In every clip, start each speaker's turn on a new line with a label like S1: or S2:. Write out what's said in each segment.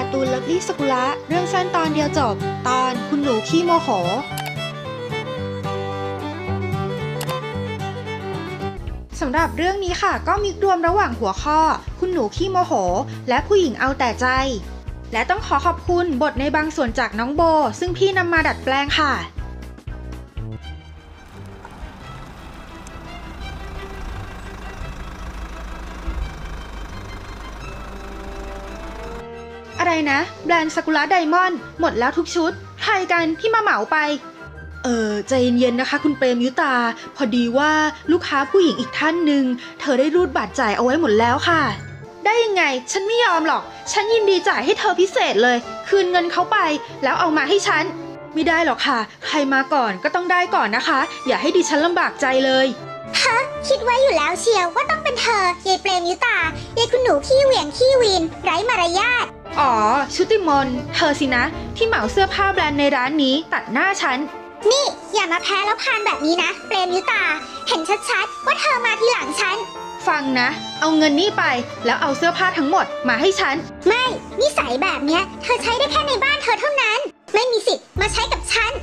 S1: การ์ตูนเลิฟลี่สกุละเรื่องสั้นตอนเดียวจบตอนคุณหนูขี้โมโหสำหรับเรื่องนี้ค่ะก็มีรวมระหว่างหัวข้อคุณหนูขี้โมโหและผู้หญิงเอาแต่ใจและต้องขอบคุณบทในบางส่วนจากน้องโบซึ่งพี่นำมาดัดแปลงค่ะอะไรนะแบรนด์ซากุระไดมอนด์หมดแล้วทุกชุดใครกันที่มาเหมาไปใจเย็นๆนะคะคุณเปรมยุตาพอดีว่าลูกค้าผู้หญิงอีกท่านหนึ่งเธอได้รูดบัตรจ่ายเอาไว้หมดแล้วค่ะได้ยังไงฉันไม่ยอมหรอกฉันยินดีจ่ายให้เธอพิเศษเลยคืนเงินเขาไปแล้วเอามาให้ฉันไม่ได้หรอกค่ะใครมาก่อนก็ต้องได้ก่อนนะคะอย่าให้ดิฉันลำบากใจเลย
S2: ฮะคิดไว้อยู่แล้วเชียวว่าต้องเป็นเธอยายเปรมยุตายายคุณหนูขี้เหวี่ยงขี้วีนไร้มารยาท
S1: อ๋อชุติมนเธอสินะที่เหมาเสื้อผ้าแบรนด์ในร้านนี้ตัดหน้าฉัน
S2: นี่อย่ามาแพ้แล้วพานแบบนี้นะเปรมยุตาเห็นชัดๆว่าเธอมาทีหลังฉัน
S1: ฟังนะเอาเงินนี่ไปแล้วเอาเสื้อผ้าทั้งหมดมาให้ฉัน
S2: ไม่นิสัยแบบเนี้ยเธอใช้ได้แค่ในบ้านเธอเท่านั้นไม่มีสิทธิ์มาใช้กับฉัน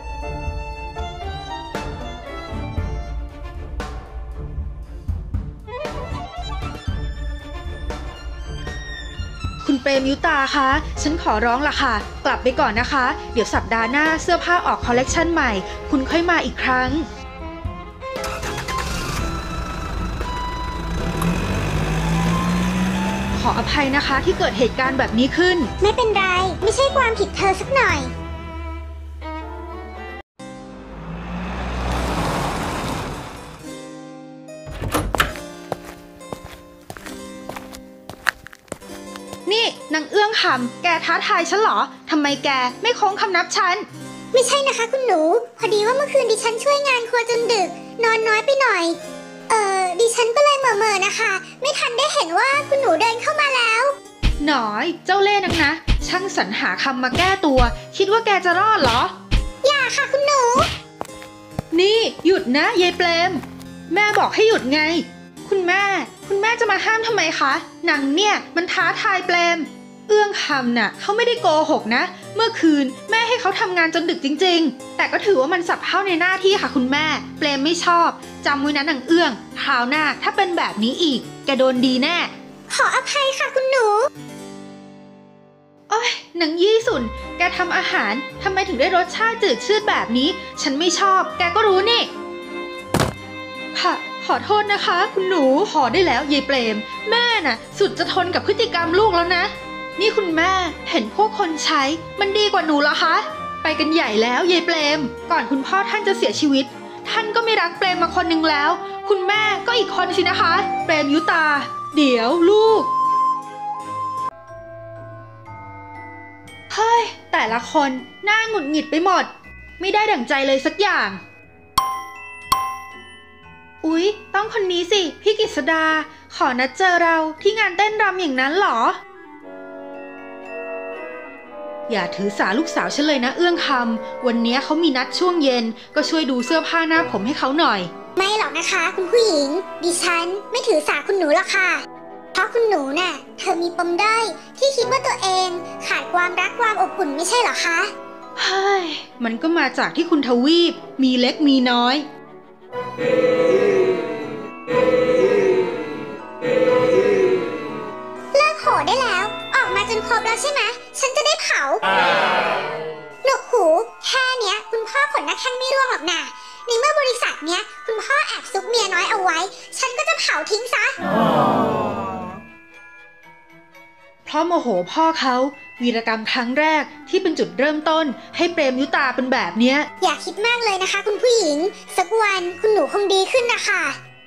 S1: คุณเปรมยุตาคะฉันขอร้องล่ะค่ะกลับไปก่อนนะคะเดี๋ยวสัปดาห์หน้าเสื้อผ้าออกคอลเลกชันใหม่คุณค่อยมาอีกครั้งขออภัยนะคะที่เกิดเหตุการณ์แบบนี้ขึ้น
S2: ไม่เป็นไรไม่ใช่ความผิดเธอสักหน่อย
S1: นี่นางเอื้องคำแกท้าทายฉันเหรอทำไมแกไม่โค้งคำนับฉัน
S2: ไม่ใช่นะคะคุณหนูพอดีว่าเมื่อคืนดิฉันช่วยงานครัวจนดึกนอนน้อยไปหน่อยดิฉันก็เลยเหม่อๆนะคะไม่ทันได้เห็นว่าคุณหนูเดินเข้ามาแล้ว
S1: หน่อยเจ้าเล่ห์นักนะช่างสรรหาคำมาแก้ตัวคิดว่าแกจะรอดเหรอ
S2: อย่าค่ะคุณหนู
S1: นี่หยุดนะยายเปรมแม่บอกให้หยุดไงคุณแม่จะมาห้ามทำไมคะนางเนี่ยมันท้าทายเปรมเอื้องคำน่ะเขาไม่ได้โกหกนะเมื่อคืนแม่ให้เขาทำงานจนดึกจริงๆแต่ก็ถือว่ามันสับเข้าในหน้าที่ค่ะคุณแม่เปรมไม่ชอบจำไว้นะนางเอื้องคราวหน้าถ้าเป็นแบบนี้อีกแกโดนดีแน่
S2: ขออภัยค่ะคุณหนู
S1: โอ๊ยนางยี่สุนแกทำอาหารทำไมถึงได้รสชาติจืดชืดแบบนี้ฉันไม่ชอบแกก็รู้นี่ค่ะขอโทษนะคะคุณหนูขอได้แล้วยายเปรมแม่น่ะสุดจะทนกับพฤติกรรมลูกแล้วนะนี่คุณแม่เห็นพวกคนใช้มันดีกว่าหนูเหรอคะไปกันใหญ่แล้วยายเปรมก่อนคุณพ่อท่านจะเสียชีวิตท่านก็ไม่รักเปรมมาคนนึงแล้วคุณแม่ก็อีกคนสินะคะเปรมยุตาเดี๋ยวลูกเฮ้ยแต่ละคนหน้าหงุดหงิดไปหมดไม่ได้ดั่งใจเลยสักอย่างอุ๊ยต้องคนนี้สิพี่กฤษดาขอนัดเจอเราที่งานเต้นรำอย่างนั้นเหรออย่าถือสาลูกสาวฉันเลยนะเอื้องคำวันนี้เขามีนัดช่วงเย็นก็ช่วยดูเสื้อผ้าหน้าผมให้เขาหน่อย
S2: ไม่หรอกนะคะคุณผู้หญิงดิฉันไม่ถือสาคุณหนูหรอกค่ะเพราะคุณหนูน่ะเธอมีปมด้อยที่คิดว่าตัวเองขาดความรักความอบอุ่นไม่ใช่หรอคะ
S1: เฮ้ยมันก็มาจากที่คุณทวีปมีเล็กมีน้อย
S2: เลิกโหได้แล้วออกมาจนครบแล้วใช่ไหมฉันจะได้เผาหนวกหูแค่เนี้ยคุณพ่อขนหน้าแข้งไม่ร่วงหรอกนะในเมื่อบริษัทเนี้ยคุณพ่อแอบซุกเมียน้อยเอาไว้ฉันก็จะเผาทิ้งซะ
S1: เพราะโมโหพ่อเขาวีรกรรมครั้งแรกที่เป็นจุดเริ่มต้นให้เปรมยุตาเป็นแบบเนี้ย
S2: อย่าคิดมากเลยนะคะคุณผู้หญิงสักวันคุณหนูคงดีขึ้นนะคะ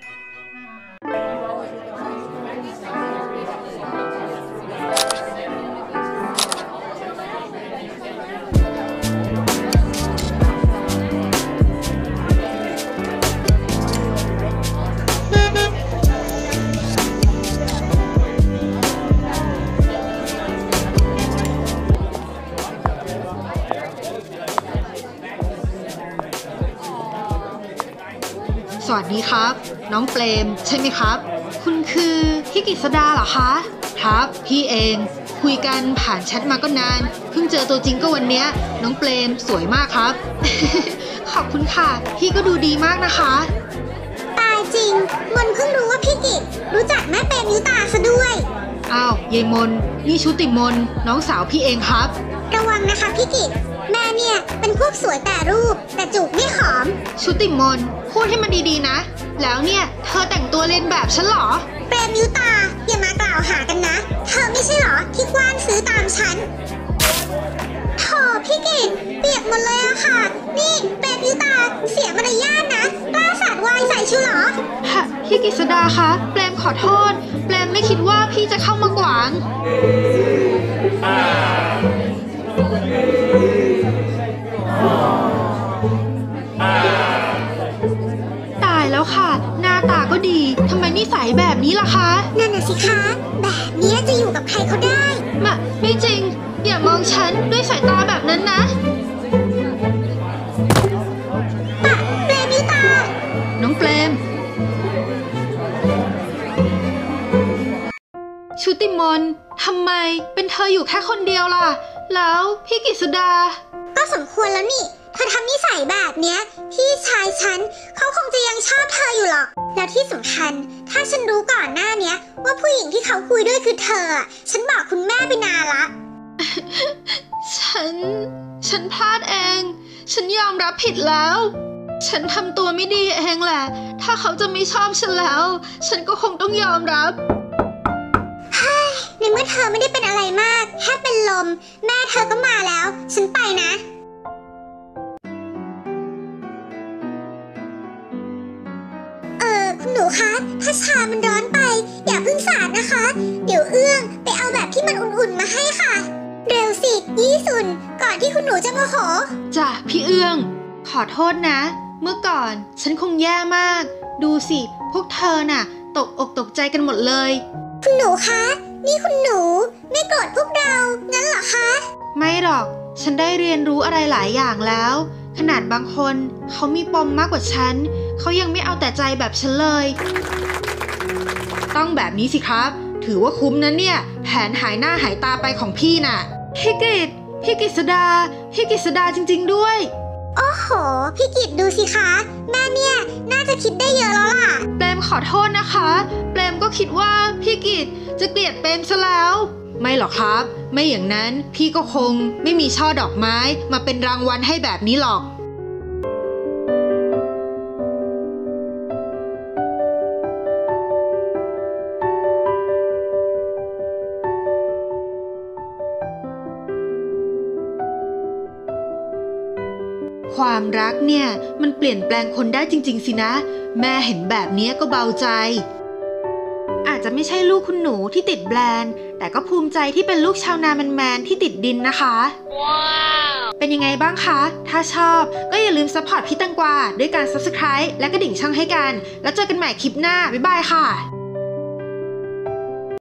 S1: สวัสดีครับน้องเปรมใช่ไหมครับคุณคือพี่กฤษดาเหรอคะครับพี่เองคคุยกันผ่านแชทมาก็นานเพิ่งเจอตัวจริงก็วันเนี้ยน้องเปรมสวยมากครับ ขอบคุณค่ะพี่ก็ดูดีมากนะคะ
S2: ตายจริงมนเพิ่งรู้ว่าพี่กิตรู้จักแม่เปรมยุตาซะด้วย
S1: อ้าวยายมนนี่ชุติมนน้องสาวพี่เองครับ
S2: ระวังนะคะพี่กิตแม่เนี่ยเป็นพวกสวยแต่รูปแต่จูบไม่หอม
S1: ชุติมนพูดให้มันดีๆนะแล้วเนี่ยเธอแต่งตัวเลียนแบบฉันเหรอ
S2: เปรมยุตาอย่ามากล่าวหากันนะเธอไม่ใช่เหรอที่กว้านซื้อตามฉันโถพี่กิตเปียกหมดเลยอะค่ะนี่เปรมยุตาเสียมารยาทนะกล้าสาดวายใส่ชิวเหรอ
S1: ฮะพี่กฤษดาคะแปลมขอโทษแปลมไม่คิดว่าพี่จะเข้ามากวางตายแล้วค่ะหน้าตาก็ดีทำไมนิสัยแบบนี้ล่ะคะ
S2: นั่นน่ะสิคะแบบเนี้ยจะอยู่กับใครเขาได้
S1: ไม่จริงอย่ามองฉันด้วยสายตาแบบนั้นนะ
S2: เปรมยุตา
S1: น้องเปรมชุติมนทำไมเป็นเธออยู่แค่คนเดียวล่ะแล้วพี่กฤษดา
S2: ก็สมควรแล้วนี่เธอทำนิสัยแบบเนี้ยพี่ชายฉันเขาคงจะยังชอบเธออยู่หรอกแล้วที่สำคัญถ้าฉันรู้ก่อนหน้าเนี้ยว่าผู้หญิงที่เขาคุยด้วยคือเธอฉันบอกคุณแม่ไปนานละ
S1: ฉันพลาดเองฉันยอมรับผิดแล้วฉันทำตัวไม่ดีเองแหละถ้าเขาจะไม่ชอบฉันแล้วฉันก็คงต้องยอมรับ
S2: ในเมื่อเธอไม่ได้เป็นอะไรมากแค่เป็นลมแม่เธอก็มาแล้วฉันไปนะคุณหนูคะถ้าชามันร้อนไปอย่าเพิ่งสาดนะคะเดี๋ยวเอื้องไปเอาแบบที่มันอุ่นๆมาให้ค่ะเร็วสิยี่สุนก่อนที่คุณหนูจะมาขอ
S1: จ้ะพี่เอื้องขอโทษนะเมื่อก่อนฉันคงแย่มากดูสิพวกเธอน่ะตกอกตกใจกันหมดเลย
S2: คุณหนูคะนี่คุณหนูไม่โกรธพวกเรางั้นเหรอคะ
S1: ไม่หรอกฉันได้เรียนรู้อะไรหลายอย่างแล้วขนาดบางคนเขามีปมมากกว่าฉันเขายังไม่เอาแต่ใจแบบฉันเลยต้องแบบนี้สิครับถือว่าคุ้มนะเนี่ยแผนหายหน้าหายตาไปของพี่น่ะพี่กฤษดาจริงๆด้วย
S2: โอ้โหพี่กิตดูสิคะแม่เนี่ยน่าจะคิดได้เยอะแล้วล่ะ
S1: เปรมขอโทษนะคะเปรมก็คิดว่าพี่กิตจะเกลียดเปรมซะแล้วไม่หรอกครับไม่อย่างนั้นพี่ก็คงไม่มีช่อดอกไม้มาเป็นรางวัลให้แบบนี้หรอกความรักเนี่ยมันเปลี่ยนแปลงคนได้จริงๆสินะแม่เห็นแบบนี้ก็เบาใจอาจจะไม่ใช่ลูกคุณหนูที่ติดแบรนด์แต่ก็ภูมิใจที่เป็นลูกชาวนาแมนๆที่ติดดินนะคะว้าวเป็นยังไงบ้างคะถ้าชอบก็อย่าลืมซัพพอร์ตพี่ตังกวาด้วยการ Subscribe และกระดิ่งช่องให้กันแล้วเจอกันใหม่คลิปหน้าบ๊ายบายค่ะ